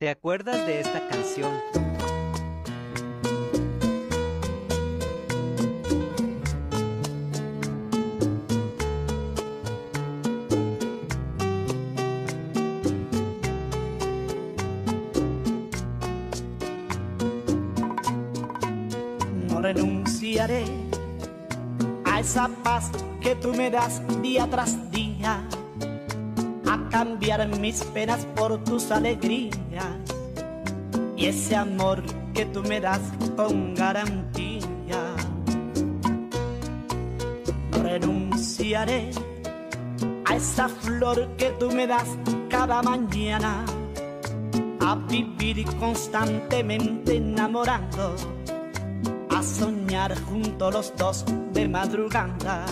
¿Te acuerdas de esta canción? No renunciaré a esa paz que tú me das día tras día, a cambiar mis penas por tus alegrías y ese amor que tú me das con garantía. No renunciaré a esa flor que tú me das cada mañana, a vivir constantemente enamorando, a soñar juntos los dos de madrugada.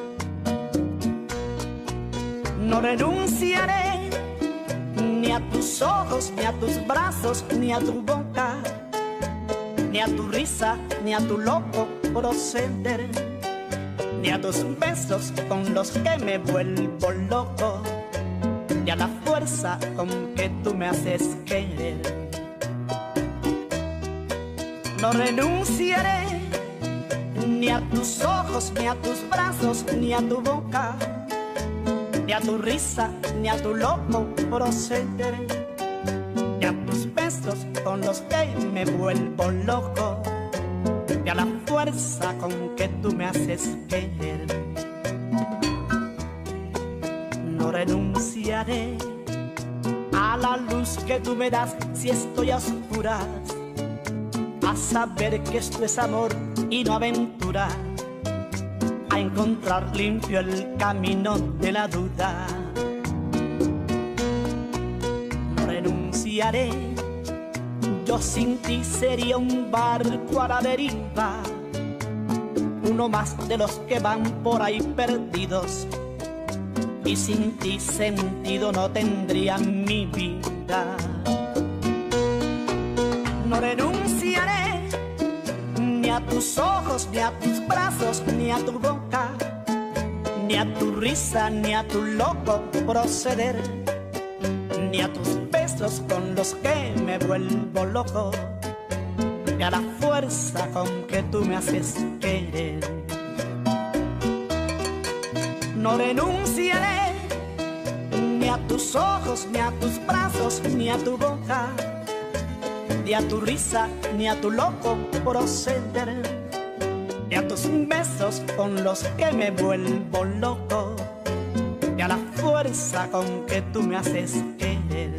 No renunciaré ni a tus ojos, ni a tus brazos, ni a tu boca, ni a tu risa, ni a tu loco proceder, ni a tus besos con los que me vuelvo loco, ni a la fuerza con que tú me haces querer. No renunciaré ni a tus ojos, ni a tus brazos, ni a tu boca, ni a tu risa, ni a tu loco proceder, ni a tus besos con los que me vuelvo loco, ni a la fuerza con que tú me haces querer. No renunciaré a la luz que tú me das si estoy a oscuras, a saber que esto es amor y no aventura, a encontrar limpio el camino de la duda. No renunciaré, yo sin ti sería un barco a la deriva, uno más de los que van por ahí perdidos, y sin ti sentido no tendría mi vida. No renunciaré ni a tus ojos, ni a tus brazos, ni a tu boca, ni a tu risa, ni a tu loco proceder, ni a tus besos con los que me vuelvo loco, ni a la fuerza con que tú me haces querer. No renunciaré ni a tus ojos, ni a tus brazos, ni a tu boca, ni a tu risa, ni a tu loco proceder, ni a tus besos con los que me vuelvo loco, ni a la fuerza con que tú me haces querer.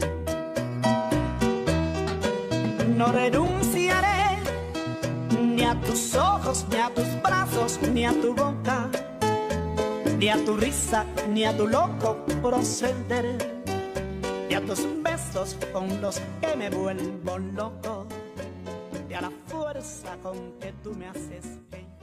No renunciaré ni a tus ojos, ni a tus brazos, ni a tu boca, ni a tu risa, ni a tu loco proceder, ni a tus besos con los que me vuelvo loco, y a la fuerza con que tú me haces querer.